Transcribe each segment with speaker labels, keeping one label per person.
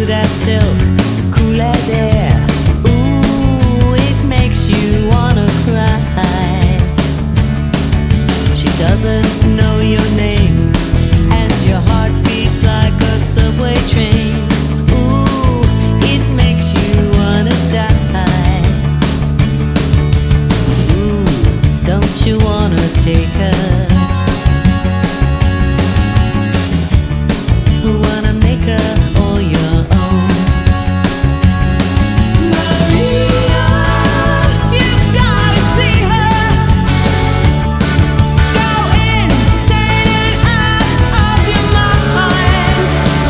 Speaker 1: smooth as silk, cool as air. Ooh, it makes you wanna cry. She doesn't know your name, and your heart beats like a subway train. Ooh, it makes you wanna die. Ooh, don't you wanna take her? Wanna make her all your own. Maria, you've gotta see her. Go insane and out of your mind.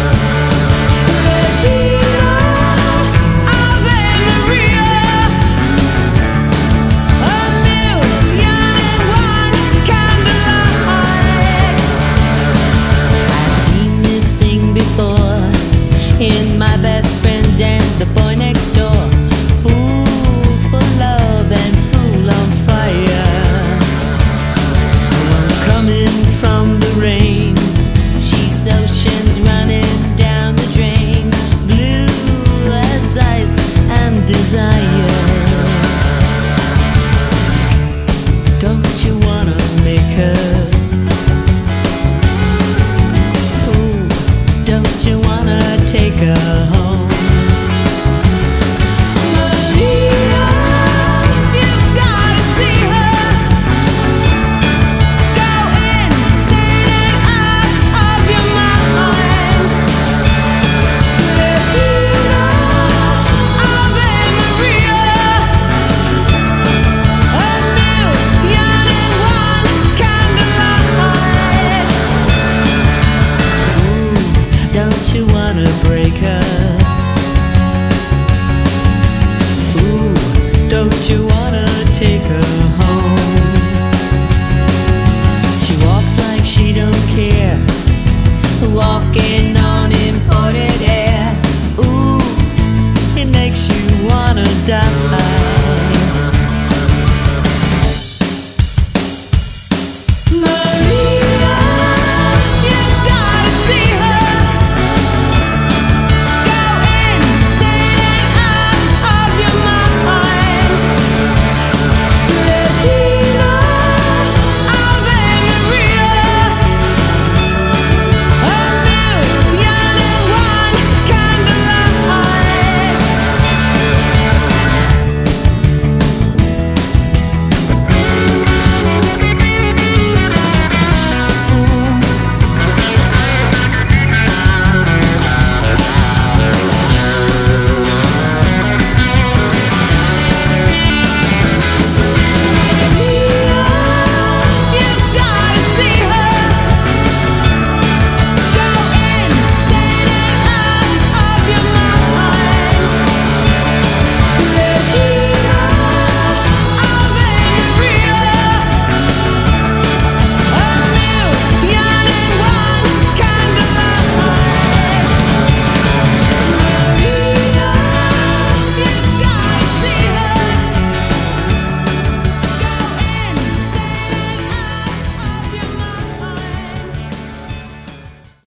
Speaker 1: Regina, Ave Maria, a million and one candlelights. I've seen this thing before in my best friend and the boy next door. Fool for love and fool on fire. One coming from the rain, she's oceans running down the drain. Blue as ice and desire. Don't you wanna make her? Don't you wanna take her home? Maria, you've gotta see her. Go insane and out of your mind. Regina, Ave Maria, a million and one candlelights. Don't you wanna break her? Ooh, don't you wanna take her home? She walks like she don't care, walking